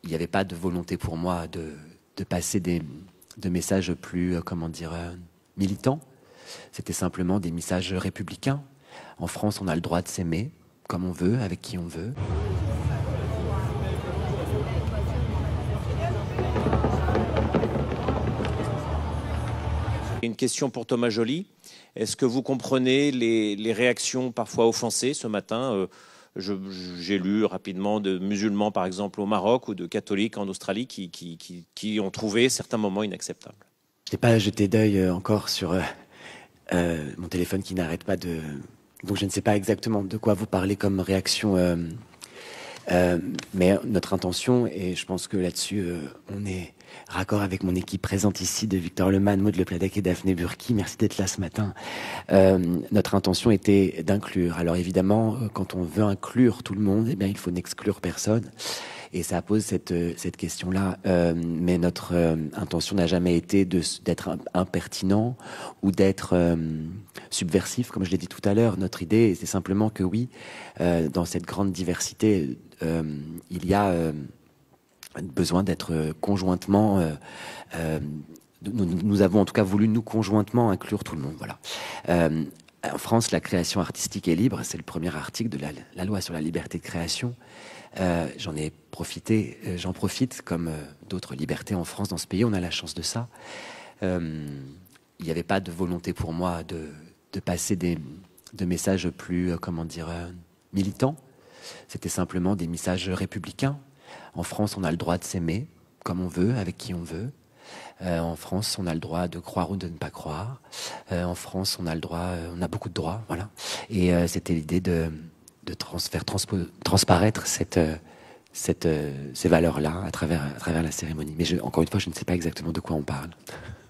il n'y avait pas de volonté pour moi de passer de messages plus, comment dire, militants. C'était simplement des messages républicains. En France, on a le droit de s'aimer comme on veut, avec qui on veut. Une question pour Thomas Joly. Est-ce que vous comprenez les réactions parfois offensées ce matin j'ai lu rapidement de musulmans, par exemple, au Maroc ou de catholiques en Australie qui ont trouvé certains moments inacceptables. Je n'ai pas jeté d'œil encore sur mon téléphone qui n'arrête pas de... Donc je ne sais pas exactement de quoi vous parlez comme réaction. Mais notre intention, et je pense que là-dessus, on est raccord avec mon équipe présente ici, de Victor Lemann, Maud Lepladec et Daphné Burki. Merci d'être là ce matin. Notre intention était d'inclure. Alors évidemment, quand on veut inclure tout le monde, eh bien, il faut n'exclure personne. Et ça pose cette question-là. Mais notre intention n'a jamais été d'être impertinent ou d'être subversif, comme je l'ai dit tout à l'heure. Notre idée, c'est simplement que oui, dans cette grande diversité, il y a besoin d'être conjointement... nous avons en tout cas voulu, nous, conjointement, inclure tout le monde. Voilà. En France, la création artistique est libre. C'est le premier article de la loi sur la liberté de création. J'en profite comme d'autres libertés en France, dans ce pays, on a la chance de ça. Il n'y avait pas de volonté pour moi de passer de messages plus, comment dire, militants. C'était simplement des messages républicains. En France, on a le droit de s'aimer comme on veut, avec qui on veut. En France, on a le droit de croire ou de ne pas croire. En France, on a le droit, on a beaucoup de droits, voilà. Et c'était l'idée de faire transparaître ces valeurs-là à travers la cérémonie. Mais encore une fois, je ne sais pas exactement de quoi on parle.